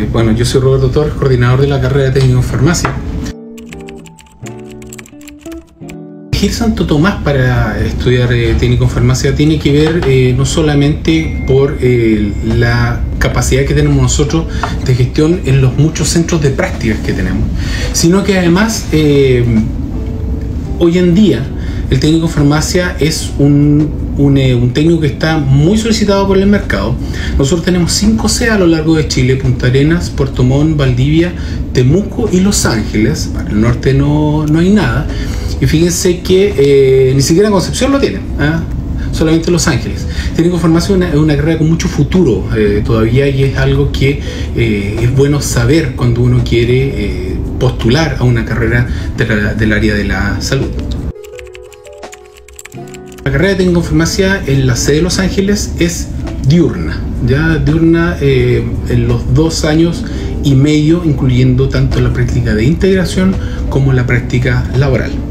Bueno, yo soy Roberto Torres, coordinador de la carrera de técnico en farmacia. Elegir Santo Tomás para estudiar técnico en farmacia tiene que ver no solamente por la capacidad que tenemos nosotros de gestión en los muchos centros de prácticas que tenemos, sino que además hoy en día el técnico en farmacia es un técnico que está muy solicitado por el mercado. Nosotros tenemos 5 sedes a lo largo de Chile: Punta Arenas, Puerto Montt, Valdivia, Temuco y Los Ángeles. Para el norte no hay nada. Y fíjense que ni siquiera Concepción lo tiene, solamente Los Ángeles. Técnico en farmacia es una carrera con mucho futuro todavía, y es algo que es bueno saber cuando uno quiere postular a una carrera del área de la salud. La carrera de técnico en farmacia en la sede de Los Ángeles es diurna, en los 2 años y medio, incluyendo tanto la práctica de integración como la práctica laboral.